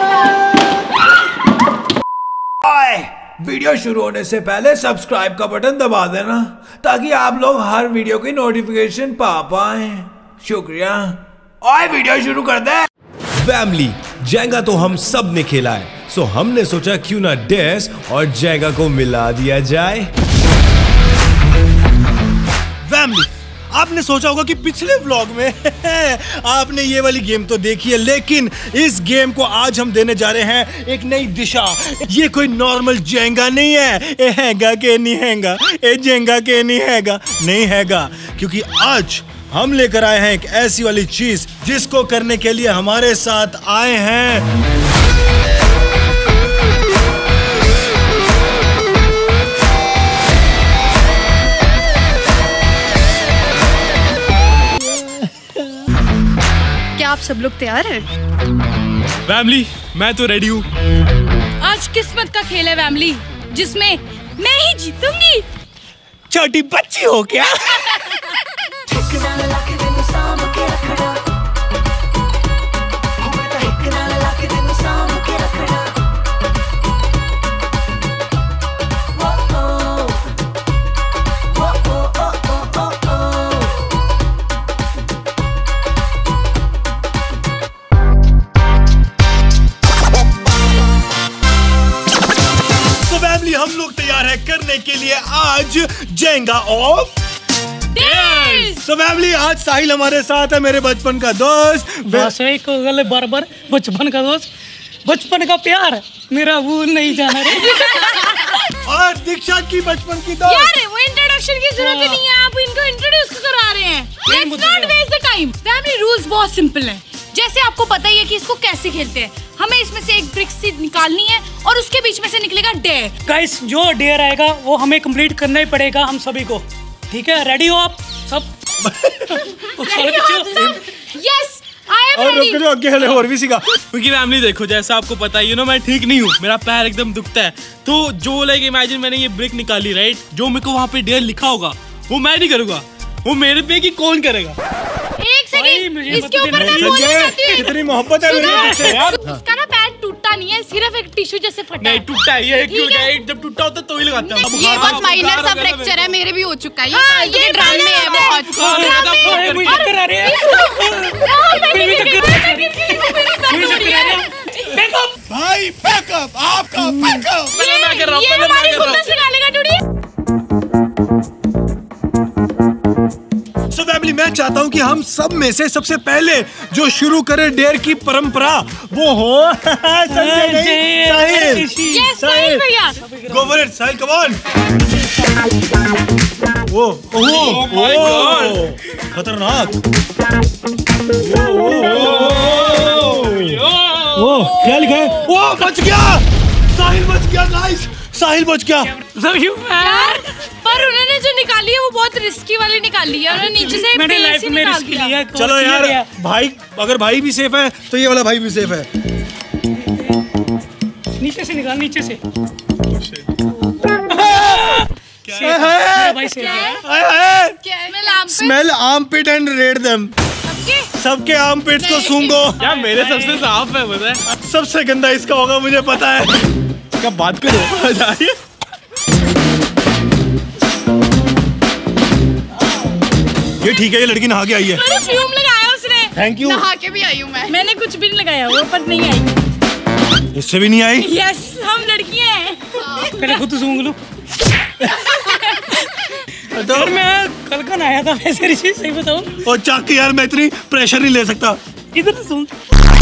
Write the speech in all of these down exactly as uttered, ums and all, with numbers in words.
Video शुरू होने से पहले सब्सक्राइब का बटन दबा देना ताकि आप लोग हर वीडियो की नोटिफिकेशन पा पाए। शुक्रिया। और वीडियो शुरू कर दे। फैमिली जेंगा तो हम सब ने खेला है, सो हमने सोचा क्यों ना डेस और जेंगा को मिला दिया जाए। फैमिली आपने सोचा होगा कि पिछले व्लॉग में आपने ये वाली गेम तो देखी है, लेकिन इस गेम को आज हम देने जा रहे हैं एक नई दिशा। ये कोई नॉर्मल जेंगा नहीं है, ए हैगा के नहीं हैगा, ए जेंगा के नहीं हैगा, नहीं हैगा, क्योंकि आज हम लेकर आए हैं एक ऐसी वाली चीज जिसको करने के लिए हमारे साथ आए हैं आप सब लोग तैयार हैं? फैमिली मैं तो रेडी हूँ। आज किस्मत का खेल है फैमिली, जिसमें मैं ही जीतूंगी। छोटी बच्ची हो क्या? हम लोग तैयार है करने के लिए आज जेंगा ऑफ डेज। तो फैमिली आज साहिल हमारे साथ है, मेरे बचपन का दोस्त। बार बार बचपन का दोस्त, बचपन का प्यार मेरा भूल नहीं जाना रे। और दीक्षा की बचपन की दोस्त। यार वो इंट्रोडक्शन की जरूरत नहीं है, आप इनको इंट्रोड्यूस करा रहे हैं। Let's not waste the time. Family rules बहुत सिंपल हैं। जैसे आपको पता ही है कि इसको कैसे खेलते हैं। हमें इसमें से एक ब्रिक सी निकालनी है और उसके बीच में से निकलेगा डेयर। गाइस जो डेयर आएगा वो हमें कंप्लीट करना ही पड़ेगा हम सभी को, ठीक है? रेडी हो आप सब? Yes I am ready. और आगे और भी सीखा। क्योंकि फैमिली देखो जैसा आपको पता है, यू नो मैं ठीक नहीं हूँ, मेरा पैर एकदम दुखता है। तो जो लाइक इमेजिन मैंने ये ब्रिक निकाली राइट, जो मेरे को वहाँ पे डेयर लिखा होगा वो मैं नहीं करूँगा, वो मेरे पे कि कौन करेगा। एक सेकंड, इसके ऊपर मैं बोलना चाहती हूं। कितनी मोहब्बत है मेरे से यार। इसका ना पैर टूटा नहीं है, सिर्फ एक टिश्यू जैसे फटा है। नहीं टूटा है, ये क्यों है? जब टूटा होता तो ही लगाता हूं। ये बहुत माइनर सा फ्रैक्चर है, मेरे भी हो चुका है। ये ये ड्रामे है बहुत। मुझे करा रहे हैं भाई बैकअप, आपका बैकअप। पहले मैं कर रहा हूं, पहले मैं कर रहा हूं। निकालेगा टूडी। So फैमिली मैं चाहता हूं कि हम सब में से सबसे पहले जो शुरू करे डेयर की परंपरा वो हो संजय नहीं साहिल। यस साहिल भैया। Go for it, Sahil, come on। Oh oh my god खतरनाक। ओ क्या लिखा है? ओ बच गया, साहिल बच गया। नाइस, साहिल बच गया। पर उन्होंने जो निकाली है वो बहुत रिस्की वाली निकाली है। उन्होंने नीचे से मैंने लाइफ में रिस्क लिया। चलो यार भाई, अगर भाई भी सेफ है तो ये वाला भाई भी सेफ है। नीचे से निकाल, नीचे से। क्या है? भाई सेफ है। क्या है? Smell armpit and read them. सबके आर्मपिट्स को सूंघो। यार मेरे सबसे साफ है, पता है? सबसे गंदा इसका होगा, मुझे पता है। क्या बात करो। ये ठीक है, ये लड़की नहा के आई है। परफ्यूम लगाया उसने। Thank you. नहा के भी आई हूँ मैं। मैंने कुछ भी नहीं लगाया, वो पर नहीं आई। इससे भी नहीं आई। यस हम लड़कियां हैं। पहले खुद सूंघ लूं। तो मैं कल का नहाया था वैसे ऋषि, सही बताऊं। और चाक यार मैं इतनी प्रेशर नहीं ले सकता। इधर से सूंघ।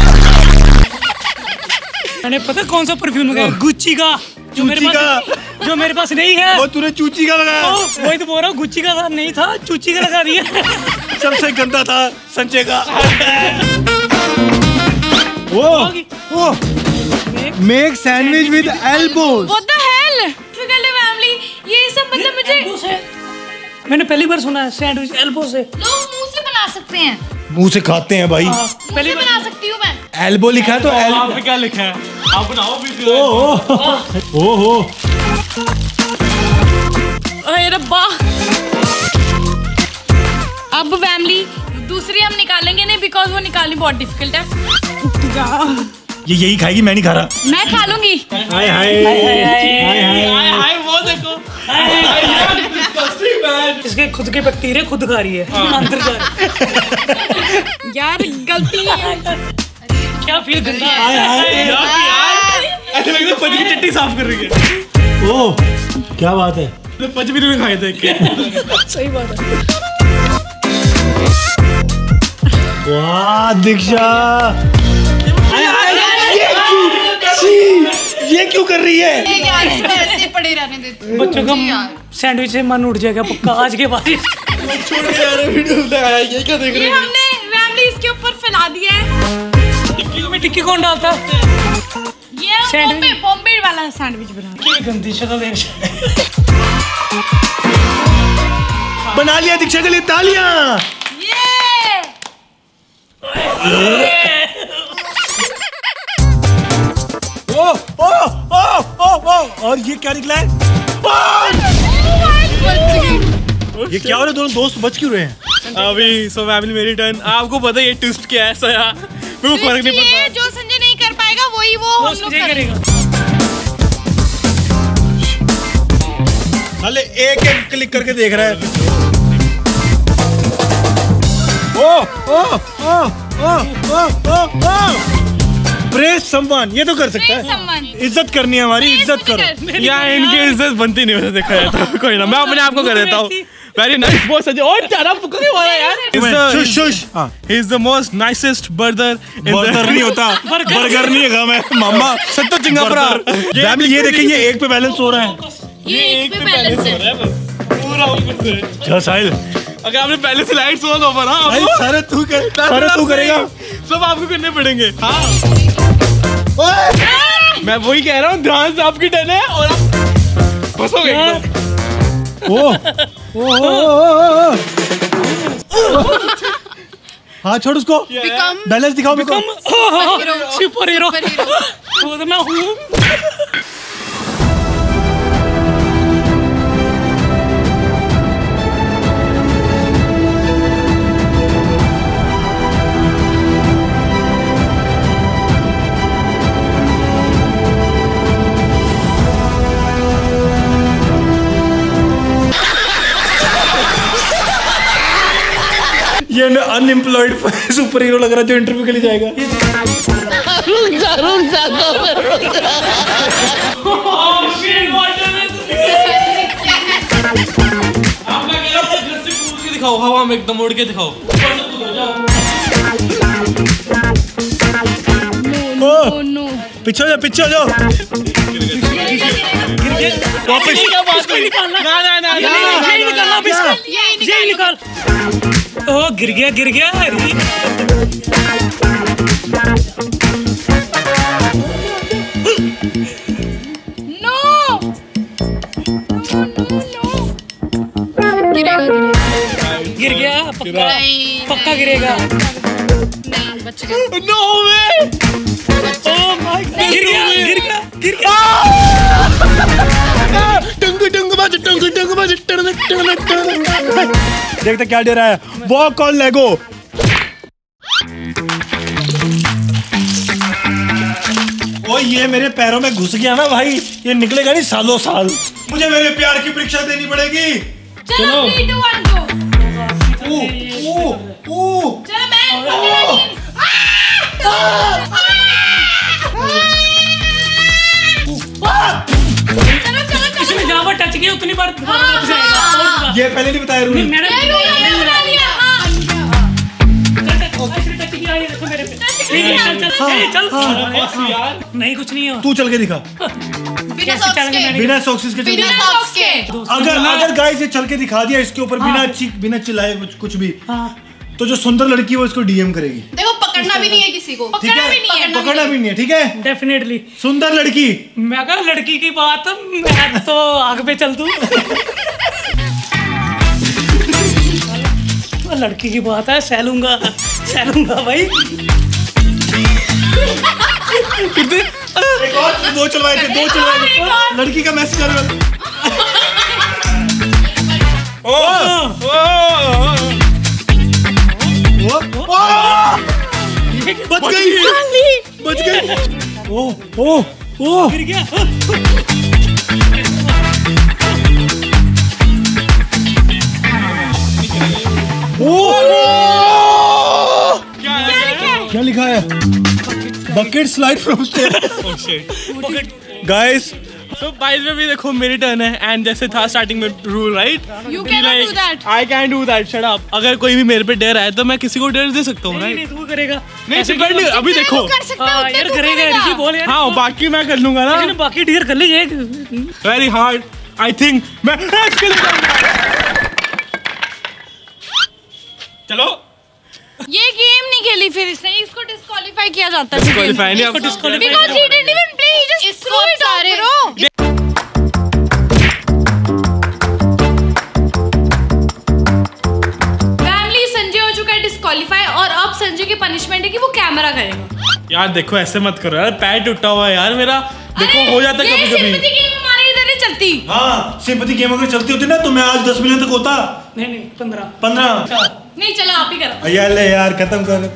मैंने पता कौन सा परफ्यूम लगाया? गुच्ची का। जो मेरे पास जो मेरे पास नहीं है। वो तूने चूची का लगाया। वही तो बोल रहा हूँ, गुच्ची का था नहीं था, चूची का लगा दिया। सबसे गंदा था संजय का। वो वो make sandwich with elbows. What the hell? Family ये सब मतलब मुझे मैंने पहली बार सुना है सैंडविच एल्बो से। लोग मुंह से बना सकते हैं। मुंह से खाते हैं भाई। पहले बना सकती हूँ मैं। एल्बो लिखा है तो वहाँ पे क्या लिखा है? आप बनाओ भी। ओह ओह अरे रब्बा। अब फैमिली दूसरी हम निकालेंगे नहीं, बिकॉज वो निकालनी बहुत डिफिकल्ट है। ये यही खाएगी, मैं नहीं खा रहा। मैं खा लूंगी। हाय हाय हाय हाय वो देखो, इसके खुद के बैक्टीरिया खुद खा रही है अंदर जा। यार गलती है। क्या फील गंदा। ऐसे लग रहा है पज की चट्टी साफ कर रही है। ओह क्या बात है, पज भी नहीं खाए थे। सही बात है। वाह दीक्षा, ये क्यों कर रही है? ऐसे पड़े रहने देते बच्चों का सैंडविच से मन उठ जाएगा पक्का आज के बाद। छोड़ के जा रहे वीडियो लगाया, ये क्या देख रहे ये हैं? हमने फैमिली इसके ऊपर फैला दिया है। टिक्की में टिक्की कौन डालता? ये बॉम्बे बॉम्बे वाला सैंडविच बना। क्या गंदी शक्ल है। बना लिया दीक्षा के लिए तालियां। ओ ओ ओ ओ ओ और ये क्या निकला है? ये क्या हो रहा है? दोनों दोस्त बच क्यों रहे हैं? अभी सो फैमिली मेरी टर्न। आपको पता है ये ट्विस्ट क्या है सया? मेरे को फर्क नहीं पड़ता। जो संजय नहीं कर पाएगा वही वो हम लोग करेंगे। हाले एक एक क्लिक करके देख रहा है। ओ oh oh oh oh oh ओ प्रेज सम्मान, ये तो कर सकता है। इज्जत करनी है हमारी, इज्जत करो। यार इनकी इज्जत बनती नहीं वैसे देखा जाए तो। कोई ना, मैं अपने आप को कर देता हूँ। वेरी नाइस बहुत सजे। और चारा पुक्का क्यों मारा यार? Shush shush. He is the most nicest brother in the- burger नहीं होता, बर्गर नहीं है मैं मामा। सत्तो चिंगापुरा। फैमिली ये देखिए, ये एक पे बैलेंस हो रहा है। ये एक पे बैलेंस है। पूरा ऊपर से। चल साहिल, अगर आपने पहले से लाइट सोच हो ना, साहिल सारे तू कर, सारे तू करेगा। सब आपको करने पड़ेंगे। हाँ मैं वही कह रहा हूँ, ध्यान से आपकी टर्न है और आप फंसोगे एकदम। ओ ओ ओ हाँ छोड़ उसको, बैलेंस दिखाओ मेरे को। सुपर हीरो वो तो मैं हूँ। ये अनएम्प्लॉयड सुपर हीरो लग रहा है जो इंटरव्यू के लिए जाएगा। दिखाओ हवा में एकदम उड़ के दिखाओ। ओ पीछे हो जाओ, पीछे हो जाओ। वापस निकालना। ना ना ना यही निकालना, यही निकाल। ओ गिर गया गिर गया। नो गिर गया पक्का, पक्का गिरेगा। नहीं बच गया। No way. Oh my god गिर गया गिर गया गिर गया। टंग टंग बाज टंग टंग बाज टंग टंग टंग। देखते क्या डे रहा है। वॉक ऑन लेगो। ओ ये मेरे पैरों में घुस गया ना भाई, ये निकलेगा नहीं सालों साल। मुझे मेरे प्यार की परीक्षा देनी पड़ेगी। चलो three two one go. Oh oh oh चलो मैं इसमें जहाँ पर टच किया उतनी बार वापस आएगा। ये पहले नहीं बताया रूल। मैंने बना लिया। टच किया ये देखो मेरे पे। चल चल चल नहीं कुछ नहीं है। तू चल के दिखा बिना सॉक्स के। बिना सॉक्स के। बिना सॉक्स के। अगर अगर गाइस ये चल के दिखा दिया इसके ऊपर बिना चीख बिना चिल्लाए कुछ कुछ भी, तो जो सुंदर लड़की है वो इसको डीएम करेगी। देखो पकड़ना भी नहीं है किसी को। ठीक है, पकड़ना भी नहीं है। पकड़ना भी नहीं है। ठीक है, डेफिनेटली सुंदर लड़की। मैं कहा लड़की की बात मैं तो आग पे चल दूं। लड़की की बात है, सहलूंगा सहलूंगा भाई। एक और दो चलवाए थे, दो चलवाए थे। लड़की का मैसेज आ रहा है। बच गई, बच गई। ओ ओ ओ गिर गया। क्या लिखा है? Bucket slide from stair. Guys So by the way भी देखो मेरी टर्न है एंड जैसे था स्टार्टिंग में rule right You cannot do that. I can do that shut up. अगर कोई भी मेरे पे डेयर आए तो मैं किसी को डेयर दे सकता हूँ नहीं राइट? नहीं तू करेगा। नहीं सिक्योर नहीं अभी देखो कर सकता है हाँ उतना यार तू करेगा ऋषि बोल यार। हाँ बाकी मैं कर लूंगा ना लेकिन बाकी डियर कर लीजिए। वेरी हार्ड आई थिंक मैं इसके लिए चलो ये गेम नहीं खेली फिर इसने, इसको डिस्क्वालीफाई किया जाता है। Disqualify नहीं, इसको आप- disqualify Because he didn't even play, he just threw it out, bro. Family Sanjay हो चुका है डिस्क्वालीफाई और अब संजय की पनिशमेंट है कि वो कैमरा करेगा। यार देखो ऐसे मत करो यार पैर टूटा हुआ है यार मेरा देखो अरे, हो जाता है ये कभी कभी sympathy game हमारे इधर नहीं चलती। हाँ सिंपैथी गेम अगर चलती होती ना तो मैं आज दस मिलियन तक होता। नहीं नहीं पंद्रह। पंद्रह नहीं चलो आप ही करो। यार ले यार खत्म कर।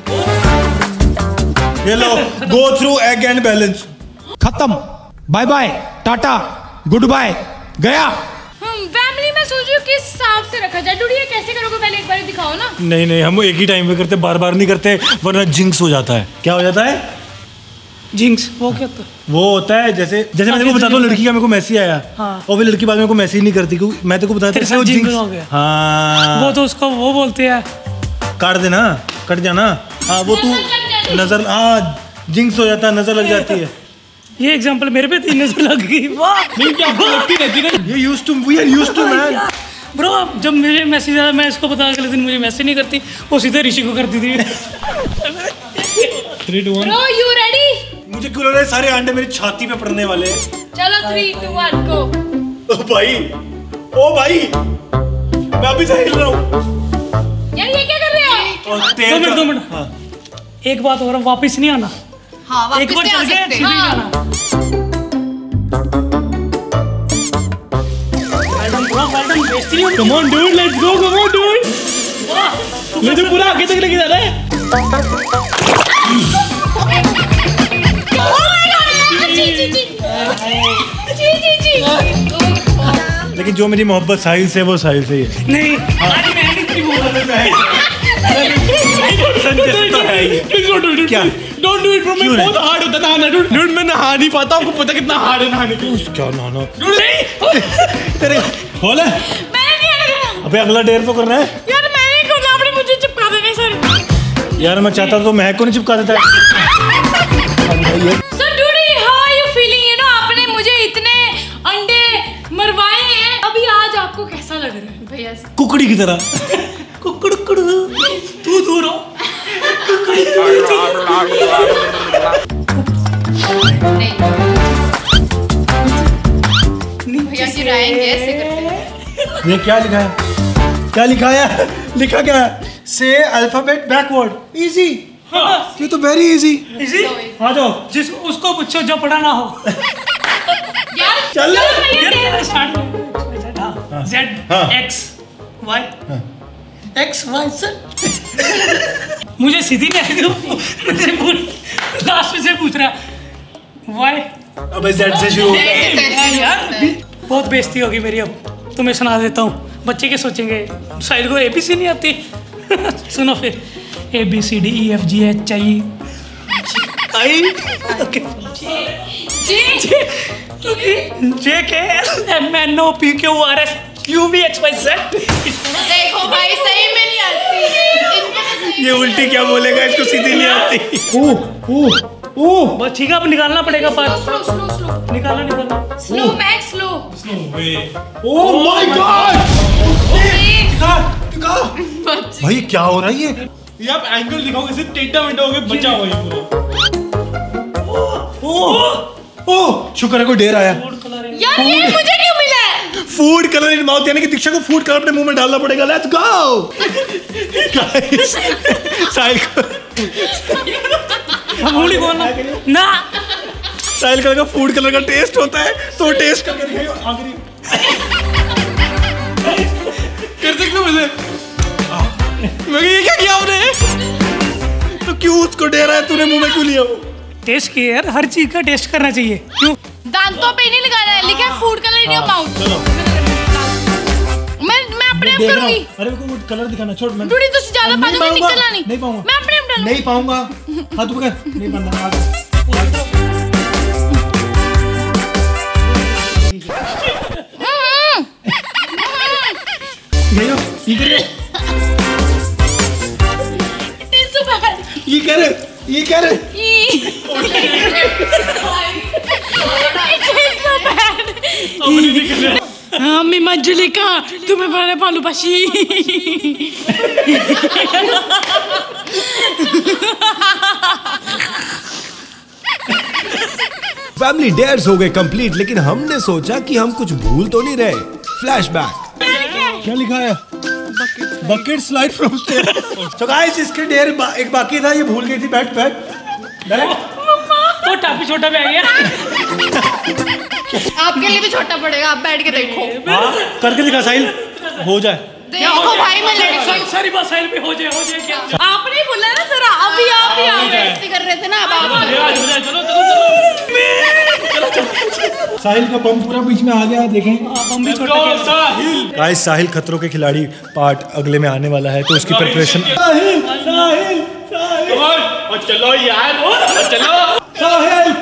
ये लो go through egg and balance. खत्म, bye bye, tata, good bye, गया। फैमिली में सोच रही हूँ किस हिसाब से रखा जाए। डूडी ये कैसे करोगे पहले एक बार दिखाओ ना। नहीं नहीं हम एक ही टाइम पे करते, बार बार नहीं करते वरना जिंक्स हो जाता है। क्या हो जाता है? जिंक्स वो क्या होता है? वो होता है जैसे जैसे मैं तेरे को बताता हूँ लड़की का मेरे को मैसेज आया हाँ। और वो लड़की बाद में मेरे को मैसेज नहीं करती क्योंकि मैं तेरे को बताता तेरे साथ वो jinx jinx- हो गया। हाँ वो तो उसको वो बोलते हैं। काट देना, कट जाना। हाँ वो तू नजर लग जाती। नजर हाँ जिंक्स हो जाता है, नजर लग जाती है। ये एग्जांपल मेरे पे तीन नजर लग गई। वाह नहीं क्या आपको लगती रहती ना ये used to we are used to man. Bro जब मुझे मैसेज आया मैं इसको बता अगले दिन मुझे मैसेज नहीं करती, वो सीधे ऋषि को करती थी। Three two one bro you ready? मुझे क्यों लग रहा है सारे अंडे मेरी छाती पे पड़ने वाले हैं। चलो three two one go. Oh भाई ओ भाई मैं अभी से हिल रहा हूँ। यार ये क्या कर रहे हो? और दो तेल मिनट का- दो मिनट हाँ। एक बात और वापस नहीं आना। हाँ एक वापस बार नहीं आ चल गए सकते। सीधे नहीं हाँ। आना। Well done, bro, well done, बेइज्जती नहीं होनी। Come on dude let's go come on dude मुझे पूरा आगे तक लेके जा रहा है Oh my God! जी जी जी जी जी जी। लेकिन जो मेरी मोहब्बत साहिल से वो साहिल से ही है। नहीं आज मैं ending नहीं बोल रहा। संजय से तो है ही। प्लीज डोंट डू इट क्या? डोंट डू इट ब्रो मैं क्यों बहुत हार्ड होता नहाना डूड डूड मैं नहा नहीं पाता आपको पता कितना हार्ड है नहाने के लिए क्या ना ना डूड नहीं तेरे खोल है। मैंने नहीं आने देना। अबे अगला डेयर तो करना है यार मैंने नहीं करना, आपने मुझे चिपका देना सर। यार। मैं चाहता तो महक को नहीं चिपका देता है। So Dudy, how are you feeling? You know, आपने मुझे इतने अंडे मरवाए हैं, अभी आज आपको कैसा लग रहा है भैया? कुकड़ी की तरह। कुकड़ कुकड़ तू दूर हो। भैया गिराएंगे ऐसे करते। ये क्या लिखा है? क्या लिखा है? लिखा क्या है? से अल्फाबेट बैकवर्ड इजी। ये तो वेरी इजी। इसी आ जाओ। जिस उसको पूछो जो पढ़ा ना हो। यार चल। भैया दे- स्टार्ट में जेड हाँ। X Y X Y Z. मुझे सीधी नहीं आई तो मुझसे पूछ लास्ट में से पूछ रहा वाई। अबे जेड से शुरू होता है। यार बहुत बेइज्जती होगी मेरी। अब तुम्हें सुना देता हूँ, बच्चे क्या सोचेंगे शायद को एबीसी नहीं आती। सुनो फिर A B C D E F G H I I J K L M N O P Q R S U V X Y Z. देखो भाई सही में नहीं आती। इनके तो सही ये उल्टी क्या बोलेगा, इसको सीधी नहीं आती। ओ ओ ओ बस ठीक है, अब निकालना पड़ेगा पर स्लो स्लो स्लो निकालना निकालना। Slow max slow. Oh my god. भाई क्या हो रहा है ये? ये आप एंगल दिखाओगे सिर्फ टेढ़ा मेढ़ा हो गया बचा हुआ ये पूरा ओ ओ शुक्र है कोई ढेर आया। यार ये मुझे क्यों मिला है? फूड कलर इन माउथ, यानी कि दीक्षा को फूड कलर अपने मुंह में डालना पड़ेगा। Let's go guys. साहिल को मूली बोलना ना। साहिल कलर का फूड कलर का टेस्ट होता है तो टेस्ट करके दिखाइए आखिरी। कर सकते हो मुझे मैं ये क्या किया आपने? तो क्यों उसको दे रहा है? तूने मुंह में क्यों लिया वो? टेस्ट किया यार, हर चीज का टेस्ट करना चाहिए। क्यों? दांतों पे नहीं लगाना है, लिखा है food colour in your mouth. मैं मैं अपने आप करूंगी। अरे मेरे को वो कलर दिखाना, छोड़। मैं डूडी तुझसे ज्यादा पा दूंगी, निकलना नहीं। नहीं पाऊंगा। मैं अपने आप डालूंगी। नहीं पाऊंगा। हाथ पकड़। नहीं पाऊंगा। ये करे, ये करे, ये करे। हाँ मैं मंजुलिका, तुम्हें बड़े पालू पाशी। फैमिली डेयर्स हो गए कंप्लीट, लेकिन हमने सोचा कि हम कुछ भूल तो नहीं रहे। फ्लैशबैक। क्या लिखा है? Bucket slide from stair. तो गाइस इसके डेयर बा, एक बाकी था, ये भूल गई थी। बैठ बैठ बैठ। वो टापी छोटा भी आ गया। आपके लिए भी छोटा पड़ेगा, आप बैठ के देखो। हाँ, करके दिखा साहिल, हो जाए। देखो भाई मैं लड़की। सारी बात साहिल पे हो जाए, हो जाए क्या? आपने बोला ना जरा, अभी आप ही आप बेइज्जती कर रहे थे ना। अब आप चलो चलो चलो। साहिल का बम पूरा बीच में आ गया, देखें। बम भी छोटा किया। गाइस साहिल खतरों के खिलाड़ी पार्ट अगले में आने वाला है, तो उसकी प्रिपरेशन। साहिल साहिल साहिल चलो यार, चलो। साहिल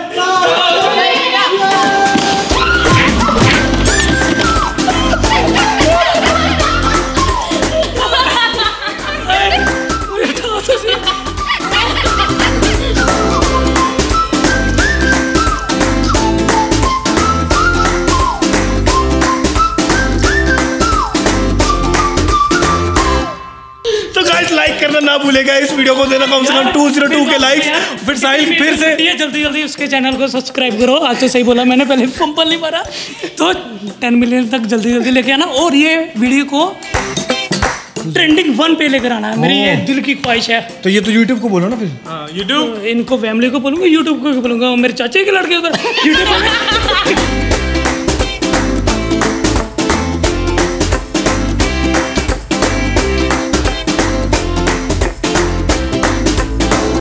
करना ना भूलेगा, इस वीडियो को देना कम से कम दो सौ दो के लाइक्स। फिर साहिल फिर से जल्दी जल्दी उसके चैनल को सब्सक्राइब करो। आज तो सही बोला मैंने, पहले पंपल नहीं मारा। तो दस मिलियन तक जल्दी जल्दी लेके आना, और ये वीडियो को ट्रेंडिंग वन पे लेकर आना है, मेरी ये दिल की ख्वाहिश है। तो ये तो यूट्यूब को बोलो ना फिर। हाँ यूट्यूब, इनको फैमिली को बोलूंगा, यूट्यूब को बोलूंगा, मेरे चाचे के लड़के उधर यूट्यूब